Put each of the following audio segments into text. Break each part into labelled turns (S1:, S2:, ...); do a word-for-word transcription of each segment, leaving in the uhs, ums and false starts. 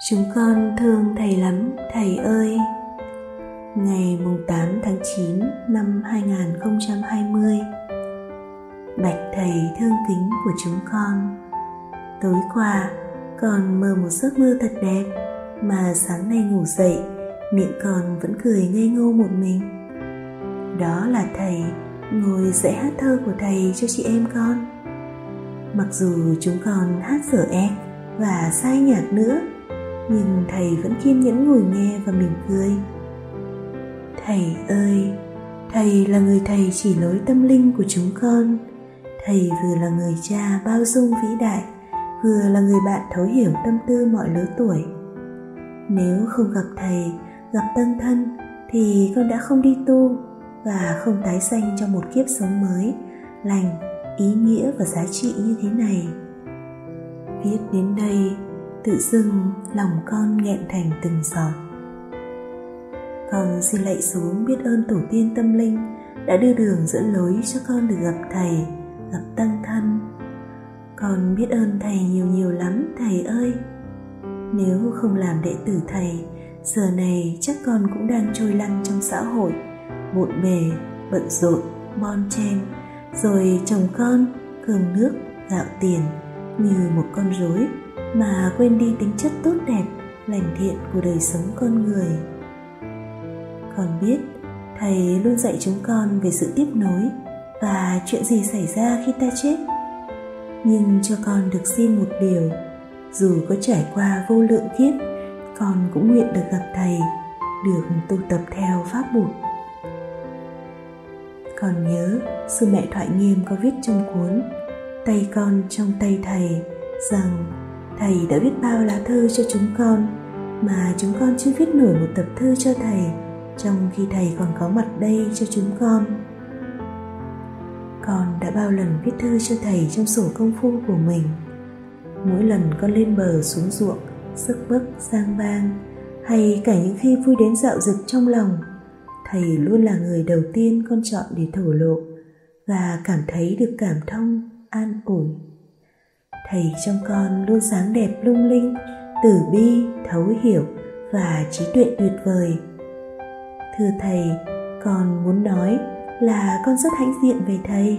S1: Chúng con thương thầy lắm, thầy ơi. Ngày tám tháng chín năm hai nghìn không trăm hai mươi. Bạch thầy thương kính của chúng con, tối qua con mơ một giấc mơ thật đẹp, mà sáng nay ngủ dậy miệng con vẫn cười ngây ngô một mình. Đó là thầy ngồi dạy hát thơ của thầy cho chị em con. Mặc dù chúng con hát dở ẹc và sai nhạc nữa, nhưng thầy vẫn kiên nhẫn ngồi nghe và mỉm cười. Thầy ơi, thầy là người thầy chỉ lối tâm linh của chúng con. Thầy vừa là người cha bao dung vĩ đại, vừa là người bạn thấu hiểu tâm tư mọi lứa tuổi. Nếu không gặp thầy, gặp tân thân, thì con đã không đi tu và không tái sanh trong một kiếp sống mới, lành, ý nghĩa và giá trị như thế này. Viết đến đây, tự dưng lòng con nghẹn thành từng giọt. Con xin lạy xuống biết ơn tổ tiên tâm linh đã đưa đường dẫn lối cho con được gặp thầy, gặp tăng thân. Con biết ơn thầy nhiều nhiều lắm, thầy ơi. Nếu không làm đệ tử thầy, giờ này chắc con cũng đang trôi lăn trong xã hội, bộn bề, bận rộn, bon chen, rồi chồng con, cơm nước, gạo tiền, như một con rối mà quên đi tính chất tốt đẹp, lành thiện của đời sống con người. Con biết thầy luôn dạy chúng con về sự tiếp nối và chuyện gì xảy ra khi ta chết. Nhưng cho con được xin một điều, dù có trải qua vô lượng kiếp, con cũng nguyện được gặp thầy, được tu tập theo pháp Bụt. Con nhớ sư mẹ Thoại Nghiêm có viết trong cuốn Tay con trong tay thầy rằng thầy đã viết bao lá thơ cho chúng con, mà chúng con chưa viết nổi một tập thơ cho thầy, trong khi thầy còn có mặt đây cho chúng con. Con đã bao lần viết thư cho thầy trong sổ công phu của mình. Mỗi lần con lên bờ xuống ruộng, sức bấc giang bang, hay cả những khi vui đến dạo dực trong lòng, thầy luôn là người đầu tiên con chọn để thổ lộ và cảm thấy được cảm thông, an ủi. Thầy trong con luôn sáng đẹp lung linh, từ bi, thấu hiểu và trí tuệ tuyệt vời. Thưa thầy, con muốn nói là con rất hãnh diện về thầy.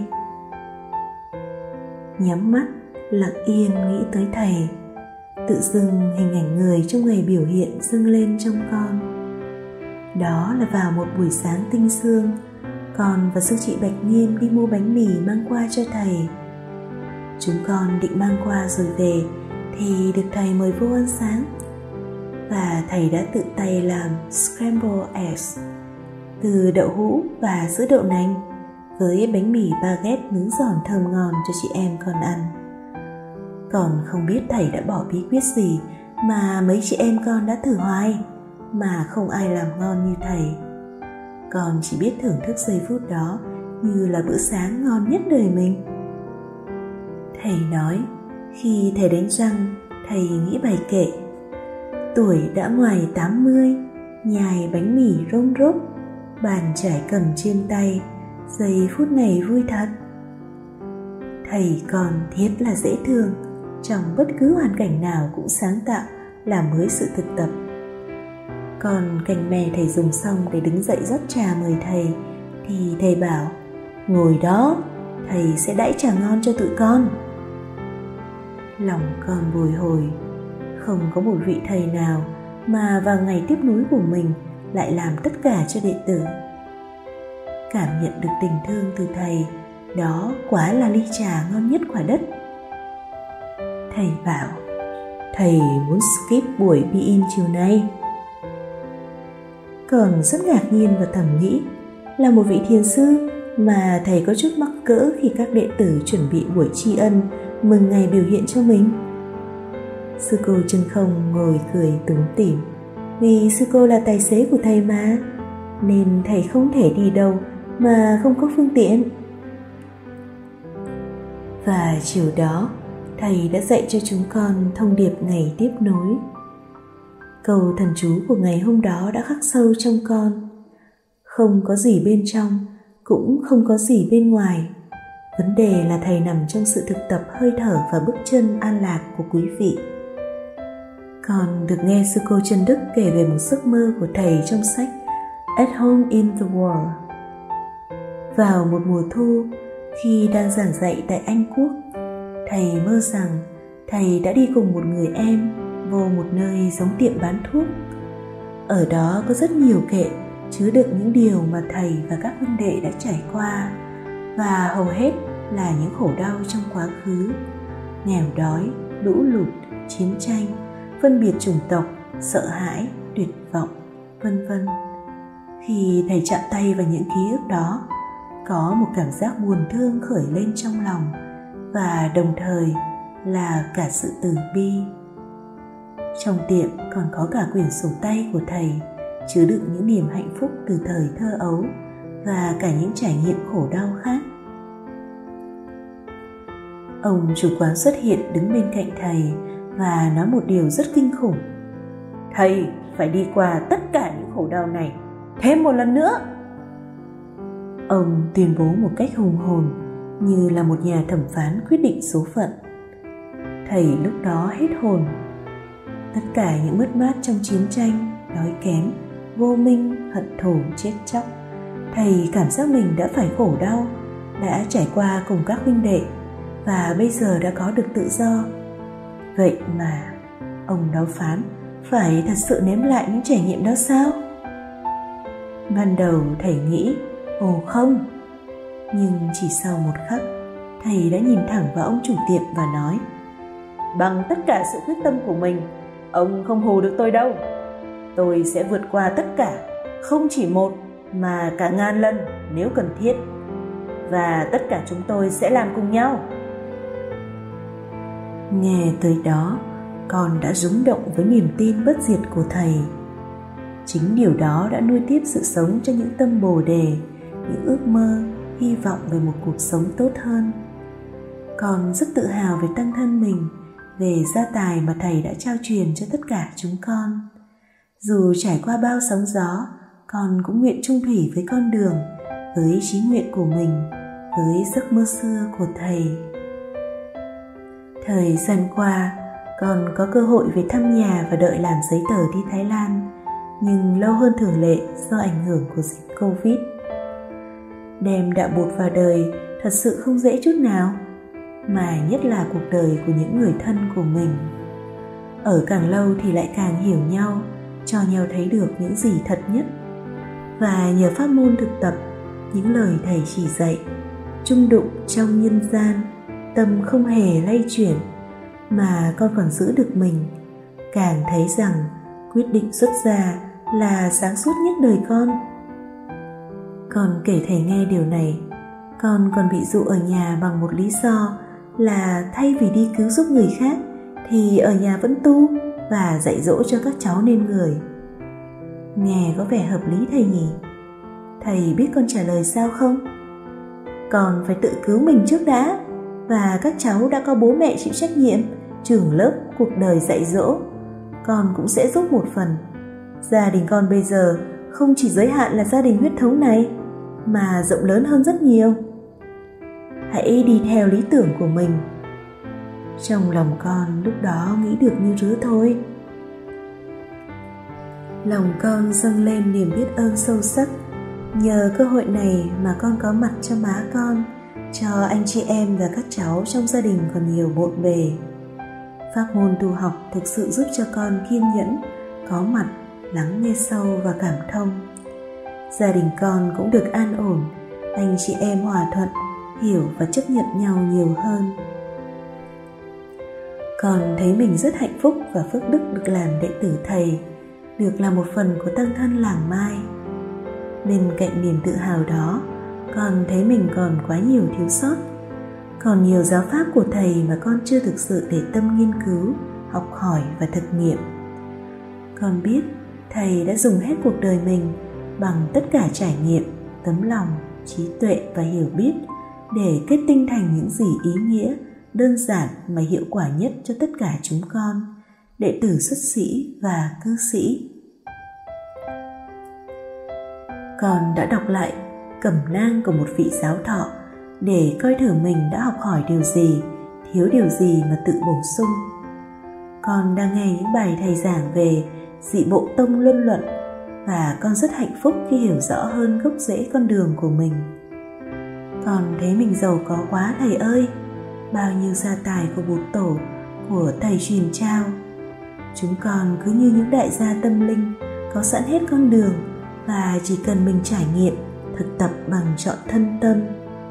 S1: Nhắm mắt, lặng yên nghĩ tới thầy, tự dưng hình ảnh người trong ngày biểu hiện dâng lên trong con. Đó là vào một buổi sáng tinh sương, con và sư chị Bạch Nghiêm đi mua bánh mì mang qua cho thầy. Chúng con định mang qua rồi về thì được thầy mời vô ăn sáng, và thầy đã tự tay làm scrambled eggs từ đậu hũ và sữa đậu nành với bánh mì baguette nướng giòn thơm ngon cho chị em con ăn. Còn không biết thầy đã bỏ bí quyết gì mà mấy chị em con đã thử hoài mà không ai làm ngon như thầy. Con chỉ biết thưởng thức giây phút đó như là bữa sáng ngon nhất đời mình. Thầy nói khi thầy đánh răng, thầy nghĩ bài kệ: tuổi đã ngoài tám mươi, nhài bánh mì rôm rốp, bàn trải cầm trên tay, giây phút này vui thật. Thầy còn thiệt là dễ thương, trong bất cứ hoàn cảnh nào cũng sáng tạo, làm mới sự thực tập. Còn cành mè thầy dùng xong để đứng dậy rót trà mời thầy, thì thầy bảo: ngồi đó, thầy sẽ đãi trà ngon cho tụi con. Lòng con bồi hồi, không có một vị thầy nào mà vào ngày tiếp nối của mình lại làm tất cả cho đệ tử. Cảm nhận được tình thương từ thầy, đó quả là ly trà ngon nhất quả đất. Thầy bảo: thầy muốn skip buổi be-in chiều nay. Còn rất ngạc nhiên và thầm nghĩ, là một vị thiền sư mà thầy có chút mắc cỡ khi các đệ tử chuẩn bị buổi tri ân mừng ngày biểu hiện cho mình. Sư cô chân không ngồi cười tủm tỉm, vì sư cô là tài xế của thầy mà, nên thầy không thể đi đâu mà không có phương tiện. Và chiều đó, thầy đã dạy cho chúng con thông điệp ngày tiếp nối. Câu thần chú của ngày hôm đó đã khắc sâu trong con: không có gì bên trong, cũng không có gì bên ngoài. Vấn đề là thầy nằm trong sự thực tập hơi thở và bước chân an lạc của quý vị. Con được nghe sư cô Trân Đức kể về một giấc mơ của thầy trong sách At Home in the World. Vào một mùa thu, khi đang giảng dạy tại Anh Quốc, thầy mơ rằng thầy đã đi cùng một người em vô một nơi giống tiệm bán thuốc. Ở đó có rất nhiều kệ chứa đựng những điều mà thầy và các huynh đệ đã trải qua, và hầu hết là những khổ đau trong quá khứ: nghèo đói, lũ lụt, chiến tranh, phân biệt chủng tộc, sợ hãi, tuyệt vọng, vân vân. Khi thầy chạm tay vào những ký ức đó, có một cảm giác buồn thương khởi lên trong lòng, và đồng thời là cả sự từ bi. Trong tiệm còn có cả quyển sổ tay của thầy, chứa đựng những niềm hạnh phúc từ thời thơ ấu và cả những trải nghiệm khổ đau khác. Ông chủ quán xuất hiện đứng bên cạnh thầy và nói một điều rất kinh khủng: "Thầy phải đi qua tất cả những khổ đau này thêm một lần nữa." Ông tuyên bố một cách hùng hồn, như là một nhà thẩm phán quyết định số phận. Thầy lúc đó hết hồn. Tất cả những mất mát trong chiến tranh, đói kém, vô minh, hận thù, chết chóc, thầy cảm giác mình đã phải khổ đau, đã trải qua cùng các huynh đệ, và bây giờ đã có được tự do. Vậy mà ông đó phán phải thật sự nếm lại những trải nghiệm đó sao? Ban đầu thầy nghĩ ồ không, nhưng chỉ sau một khắc, thầy đã nhìn thẳng vào ông chủ tiệm và nói: "Bằng tất cả sự quyết tâm của mình, ông không hù được tôi đâu. Tôi sẽ vượt qua tất cả, không chỉ một mà cả ngàn lần nếu cần thiết. Và tất cả chúng tôi sẽ làm cùng nhau." Nghe tới đó, con đã rung động với niềm tin bất diệt của thầy. Chính điều đó đã nuôi tiếp sự sống cho những tâm bồ đề, những ước mơ, hy vọng về một cuộc sống tốt hơn. Con rất tự hào về tăng thân mình, về gia tài mà thầy đã trao truyền cho tất cả chúng con. Dù trải qua bao sóng gió, con cũng nguyện chung thủy với con đường, với chí nguyện của mình, với giấc mơ xưa của thầy. Thời gian qua, con có cơ hội về thăm nhà và đợi làm giấy tờ đi Thái Lan, nhưng lâu hơn thường lệ do ảnh hưởng của dịch Covid. Đem đạo bụt vào đời thật sự không dễ chút nào, mà nhất là cuộc đời của những người thân của mình. Ở càng lâu thì lại càng hiểu nhau, cho nhau thấy được những gì thật nhất. Và nhờ pháp môn thực tập, những lời thầy chỉ dạy, chung đụng trong nhân gian, tâm không hề lay chuyển, mà con còn giữ được mình, càng thấy rằng quyết định xuất gia là sáng suốt nhất đời con. Con kể thầy nghe điều này, con còn bị dụ ở nhà bằng một lý do là thay vì đi cứu giúp người khác thì ở nhà vẫn tu và dạy dỗ cho các cháu nên người. Nghe có vẻ hợp lý thầy nhỉ? Thầy biết con trả lời sao không? Con phải tự cứu mình trước đã, và các cháu đã có bố mẹ chịu trách nhiệm, trưởng lớp, cuộc đời dạy dỗ. Con cũng sẽ giúp một phần. Gia đình con bây giờ không chỉ giới hạn là gia đình huyết thống này, mà rộng lớn hơn rất nhiều. Hãy đi theo lý tưởng của mình. Trong lòng con lúc đó nghĩ được như rứa thôi. Lòng con dâng lên niềm biết ơn sâu sắc. Nhờ cơ hội này mà con có mặt cho má con, cho anh chị em và các cháu trong gia đình còn nhiều bộn bề. Pháp môn tu học thực sự giúp cho con kiên nhẫn, có mặt, lắng nghe sâu và cảm thông. Gia đình con cũng được an ổn, anh chị em hòa thuận, hiểu và chấp nhận nhau nhiều hơn. Con thấy mình rất hạnh phúc và phước đức được làm đệ tử thầy, được là một phần của tăng thân làng Mai. Bên cạnh niềm tự hào đó, con thấy mình còn quá nhiều thiếu sót. Còn nhiều giáo pháp của thầy mà con chưa thực sự để tâm nghiên cứu, học hỏi và thực nghiệm. Con biết thầy đã dùng hết cuộc đời mình bằng tất cả trải nghiệm, tấm lòng, trí tuệ và hiểu biết để kết tinh thành những gì ý nghĩa, đơn giản mà hiệu quả nhất cho tất cả chúng con, đệ tử xuất sĩ và cư sĩ. Con đã đọc lại cẩm nang của một vị giáo thọ để coi thử mình đã học hỏi điều gì, thiếu điều gì mà tự bổ sung. con đang nghe những bài thầy giảng về dị bộ tông luân luận và con rất hạnh phúc khi hiểu rõ hơn gốc rễ con đường của mình. Con thấy mình giàu có quá thầy ơi, bao nhiêu gia tài của Bụt Tổ, của thầy truyền trao. Chúng con cứ như những đại gia tâm linh, có sẵn hết con đường và chỉ cần mình trải nghiệm, thực tập bằng trọn thân tâm.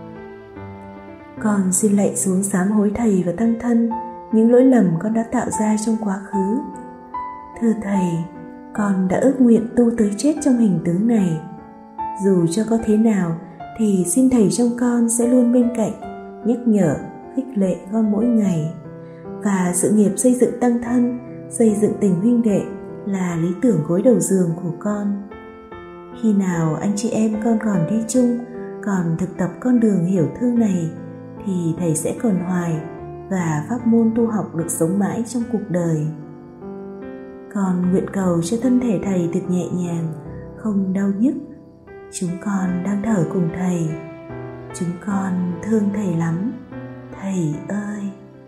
S1: Con xin lạy xuống sám hối thầy và tăng thân những lỗi lầm con đã tạo ra trong quá khứ. Thưa thầy, con đã ước nguyện tu tới chết trong hình tướng này. Dù cho có thế nào thì xin thầy trong con sẽ luôn bên cạnh, nhắc nhở, khích lệ con mỗi ngày. Và sự nghiệp xây dựng tăng thân, xây dựng tình huynh đệ là lý tưởng gối đầu giường của con. Khi nào anh chị em con còn đi chung, còn thực tập con đường hiểu thương này, thì thầy sẽ còn hoài và pháp môn tu học được sống mãi trong cuộc đời. Con nguyện cầu cho thân thể thầy được nhẹ nhàng, không đau nhức. Chúng con đang thở cùng thầy. Chúng con thương thầy lắm, thầy ơi.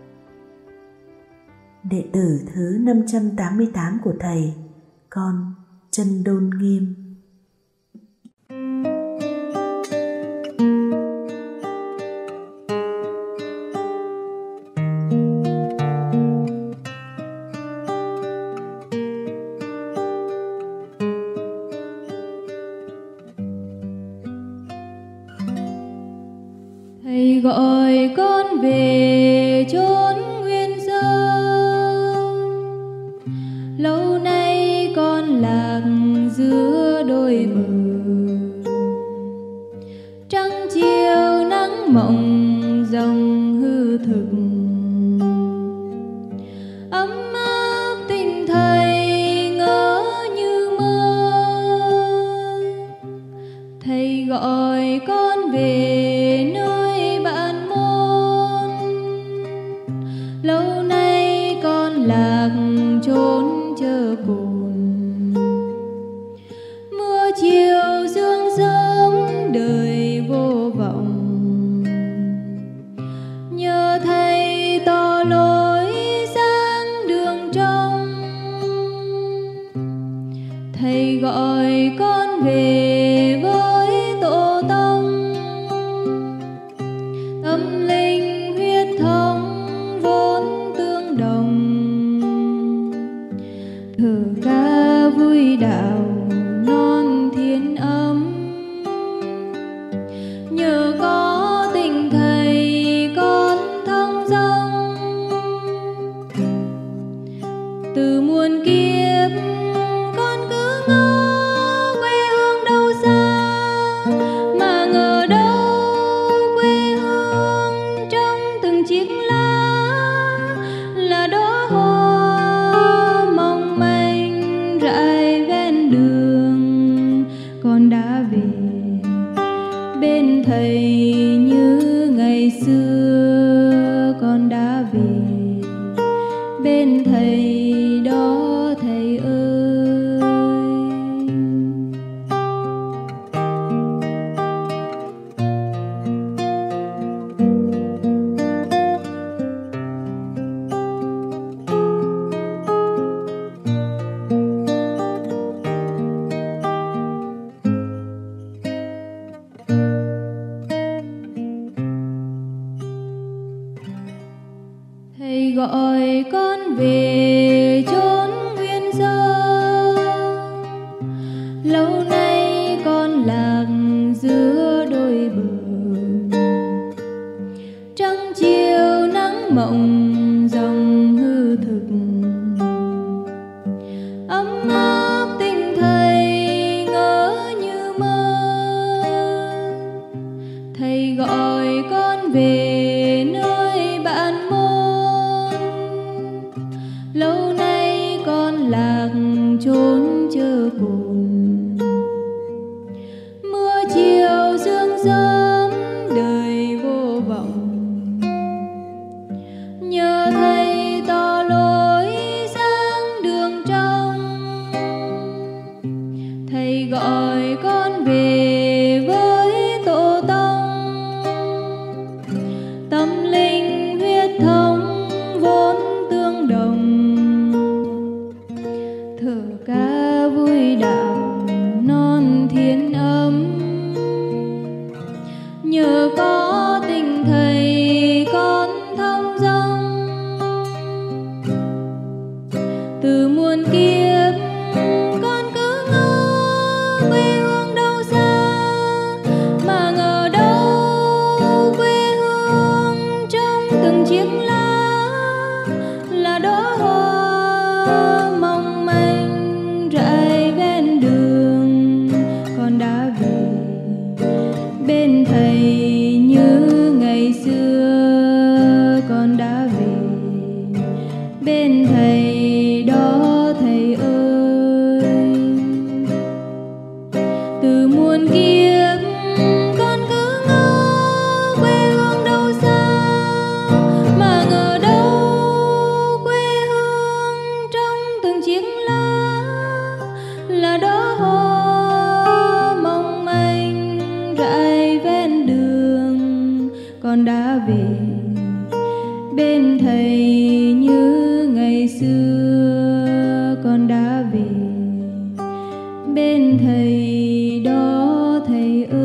S1: Đệ tử thứ năm trăm tám mươi tám của thầy, con Chân Đôn Nghiêm.
S2: Thầy gọi con về chốn nguyên sơ, lâu nay con lạc giữa đôi bờ. Trăng chiều nắng mộng dòng hư thực, ấm áp tình thầy ngỡ như mơ. Thầy gọi con về nơi bạn môn, lâu nay con lạc trốn chờ cồn. Mưa chiều sương sớm đời vô vọng, nhờ thầy tỏ lối sáng đường trong. Thầy gọi con về với tổ tông, tâm linh huyết thống vốn tương đồng. Thở ca vui đạo non thiên âm, nhờ có tình thầy con thông dong. Từ muôn kiếp con cứ ngỡ quê hương đâu xa, mà ngờ đâu quê hương trong từng chiếc lá là đóa hoa mong manh rải ven đường. Con đã về bên thầy như ngày xưa, con đã về bên thầy đó thầy ơi. Thầy gọi con về chốn nguyên sơ, lâu nay con lạc giữa đôi bờ. Trăng chiều nắng mộng dòng hư thực, ấm áp tình thầy ngỡ như mơ. Thầy gọi con về nơi bạn môn, lâu nay con lạc trốn chờ cồn. Mưa chiều sương sớm đời vô vọng, nhờ thầy tỏ lối sáng đường trong. Thầy gọi con về với tổ tông, thở ca vui đạo non thiên âm. Nhờ có tình thầy con thông dong, từ muôn kiếp con cứ ngỡ quê hương đâu xa, mà ngờ đâu quê hương trong từng chiếc lá là đóa hoa mong manh rải ven đường. Con đã về bên thầy như ngày xưa, con đã về bên thầy đó thầy ơi. Từ muôn kiếp con cứ ngỡ quê hương đâu xa, mà ngờ đâu quê hương trong từng chiếc lá là đóa hoa mong manh rải ven đường. Con đã về bên thầy như ngày xưa, con đã về bên thầy đó thầy ơi.